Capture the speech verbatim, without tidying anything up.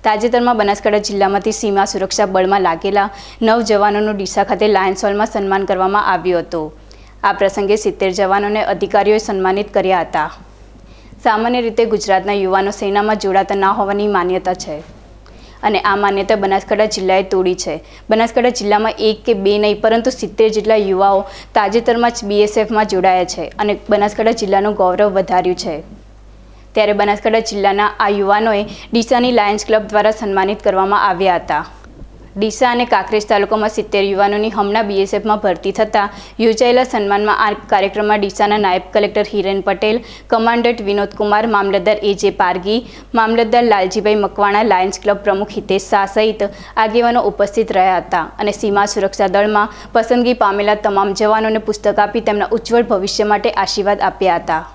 તાજેતરમાં બનાસકાંઠા જિલ્લામાંથી સીમા સુરક્ષા બળમાં લાગેલા નવ જવાનોનું ડીસા ખાતે લાયન્સ હોલમાં સન્માન કરવામાં આવ્યું હતું। આ પ્રસંગે સિત્તેર જવાનોને અધિકારીઓએ સન્માનિત કર્યા હતા। સામાન્ય રીતે ગુજરાતના યુવાનો સેનામાં જોડાતા ન હોવાની માન્યતા છે અને આ માન્યતા બનાસકાંઠા જિલ્લાએ તોડી છે। બનાસકાંઠા જિલ્લામાં એક કે બે નહીં પરંતુ સિત્તેર જેટલા યુવાઓ તાજેતરમાં જ બીએસએફમાં જોડાયા છે અને બનાસકાંઠા જિલ્લાનું ગૌરવ વધાર્યું છે। ત્યારે બનાસકાંઠા જિલ્લાના આ યુવાનોએ ડીસાની લાયન્સ ક્લબ દ્વારા સન્માનિત કરવામાં આવ્યા હતા। ડીસા અને કાંકરેજ તાલુકામાં સિત્તેર યુવાનોની હમણાં બીએસએફમાં ભરતી થતાં યોજાયેલા સન્માનમાં આ કાર્યક્રમમાં ડીસાના નાયબ collector Hiren Patel, commandant Vinod Kumar, mamlatdar A J Pargi, mamlatdar Laljibhai Makwana, lions club પ્રમુખ હિતેશ શાહ સહિત આગેવાનો ઉપસ્થિત રહ્યા હતા અને સીમા સુરક્ષા દળમાં પસંદગી પામેલા તમામ જવાનોને પુસ્તક આપી તેમના ઉજ્જવળ ભવિષ્ય માટે આશીર્વાદ આપ્યા હતા।